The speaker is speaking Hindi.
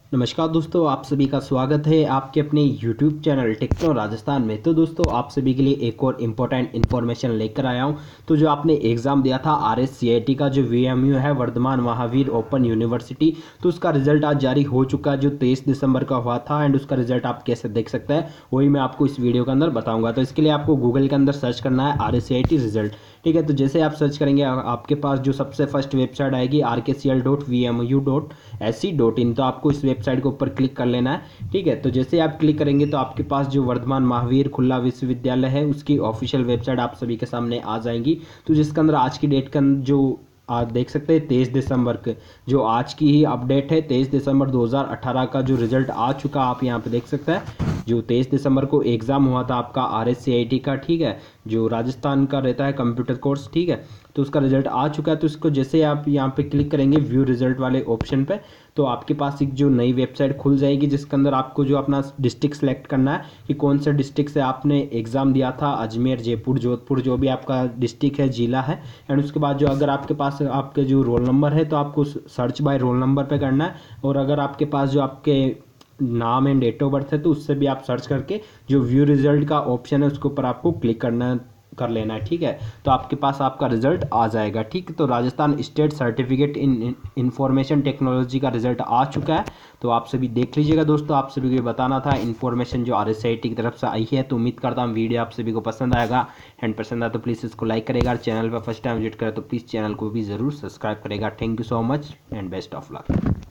नमस्कार दोस्तों, आप सभी का स्वागत है आपके अपने YouTube चैनल टेक्नो राजस्थान में। तो दोस्तों, आप सभी के लिए एक और इम्पोर्टेंट इन्फॉर्मेशन लेकर आया हूं। तो जो आपने एग्ज़ाम दिया था RSCIT का, जो VMU है वर्धमान महावीर ओपन यूनिवर्सिटी, तो उसका रिजल्ट आज जारी हो चुका है, जो 23 दिसंबर का हुआ था। एंड उसका रिजल्ट आप कैसे देख सकते हैं वही मैं आपको इस वीडियो के अंदर बताऊँगा। तो इसके लिए आपको गूगल के अंदर सर्च करना है RSCIT रिजल्ट। ठीक है, तो जैसे आप सर्च करेंगे आपके पास जो सबसे फर्स्ट वेबसाइट आएगी rkcl.vmu.ac.in। तो आपको इस वेबसाइट के ऊपर क्लिक कर लेना है। ठीक है, तो जैसे आप क्लिक करेंगे तो आपके पास जो वर्धमान महावीर खुला विश्वविद्यालय है उसकी ऑफिशियल वेबसाइट आप सभी के सामने आ जाएंगी। तो जिसके अंदर आज की डेट का जो आप देख सकते हैं 23 दिसंबर के, जो आज की ही अपडेट है 23 दिसंबर 2018 का जो रिजल्ट आ चुका आप यहाँ पे देख सकते हैं। जो 23 दिसंबर को एग्ज़ाम हुआ था आपका RSCIT का, ठीक है, जो राजस्थान का रहता है कंप्यूटर कोर्स, ठीक है, तो उसका रिजल्ट आ चुका है। तो इसको जैसे आप यहाँ पे क्लिक करेंगे व्यू रिजल्ट वाले ऑप्शन पे, तो आपके पास एक जो नई वेबसाइट खुल जाएगी जिसके अंदर आपको जो अपना डिस्ट्रिक्ट सेलेक्ट करना है कि कौन सा डिस्ट्रिक्ट से आपने एग्ज़ाम दिया था, अजमेर, जयपुर, जोधपुर, जो भी आपका डिस्ट्रिक्ट है, जिला है। एंड उसके बाद जो अगर आपके पास आपके जो रोल नंबर है तो आपको सर्च बाय रोल नंबर पे करना है। और अगर आपके पास जो आपके नाम एंड डेट ऑफ बर्थ है तो उससे भी आप सर्च करके जो व्यू रिजल्ट का ऑप्शन है उसके ऊपर आपको क्लिक कर लेना है। ठीक है, तो आपके पास आपका रिजल्ट आ जाएगा। ठीक, तो Rajasthan state certificate in information technology का रिजल्ट आ चुका है। तो आप सभी देख लीजिएगा दोस्तों, आप सभी को बताना था इन्फॉर्मेशन जो RSCIT की तरफ से आई है। तो उम्मीद करता हूँ वीडियो आप सभी को पसंद आएगा। एंड पसंद आया तो प्लीज़ इसको लाइक करेगा, और चैनल पर फर्स्ट टाइम विजिट करें तो प्लीज़ चैनल को भी ज़रूर सब्सक्राइब करेगा। Thank you so much and best of luck.